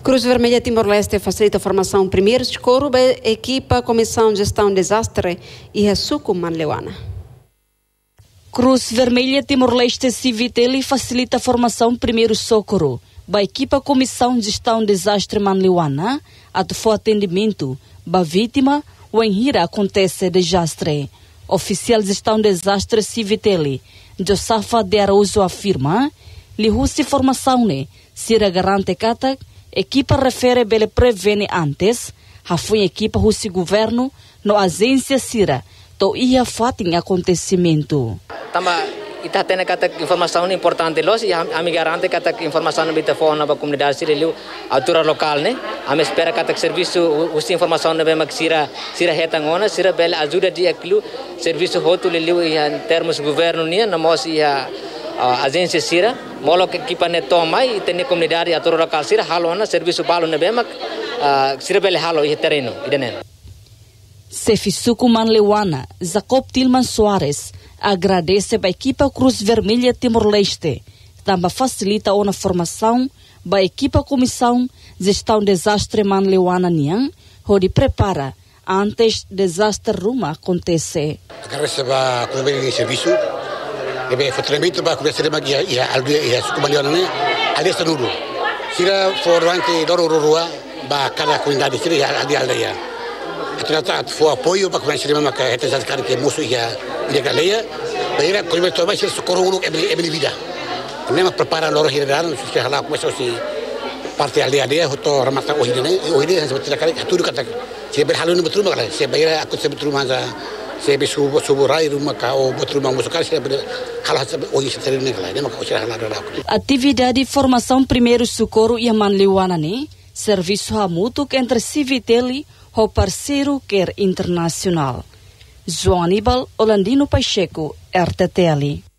Cruz Vermelha Timor-Leste facilita a formação primeiro socorro da equipa Comissão de Gestão de Desastre e Ressuco Manleuana. Cruz Vermelha Timor-Leste Civiteli facilita a formação primeiro socorro da equipa Comissão de Gestão de Desastre Manleuana a for atendimento da vítima ou em hira acontece desastre. Oficial de Gestão de Desastre Civiteli Josafa de Araújo afirma lihusi formação ne sira garante kata equipa refere bele prevene antes ha foi equipa husi governo no agência sira to ia fating acontecimento tamba ita tena kata informação importante los e ami garante kata informação bita fona ba comunidade sira liu autora local ne ami espera kata serviço usi informação ne be sira hetangona sira bele ajuda dia aquilo serviço hotu liu em termos governo nia na mos ia agência sira molo que equipa ne toma e tem comunidade autora local sira halona serviço balo ne be sira bele halo e terreno idenen Sefisuku Manleuana, Jacob Tilman Soares, agradece a equipa Cruz Vermelha Timor-Leste, também facilita a formação da equipa Comissão Gestão Desastre Manleuana Nian, onde prepara antes desastre ruma acontecer. Agradece a Cruz Vermelha Serviço, e o treinamento para começar a Suku Manleuana ne, alesta nuru. Sira forante doro rua, ba cada comunidade sira ali aldeia. Ternyata foi apoio para começar a maka hete zaskar que musuh ia galeia beira colher tomar ser socorro ulu ebeli vida nem prepara loro hiran se hala começou se parte aldeia hoto ramata ohide seperti kali tudo kata se berhalu betul makala se beira aku se betul maza se besubu rai rumah kau betul musuh kali se hala ohi se terine kala nem maka usir hala dara atividade de formação primeiro socorro e Manleuana ne serviço mútuo entre Civiteli o parceiro quer internacional. João Aníbal Holandino Pacheco, RTTL.